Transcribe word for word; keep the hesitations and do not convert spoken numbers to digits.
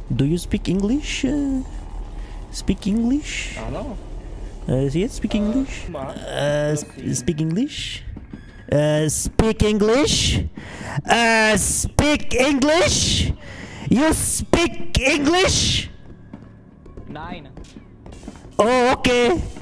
Do you speak English? Uh, speak English? I don't know. Uh, yes, speak English. come on. Uh, sp speak English. Uh, speak English. Uh, speak English. You speak English? Nine. Oh, okay.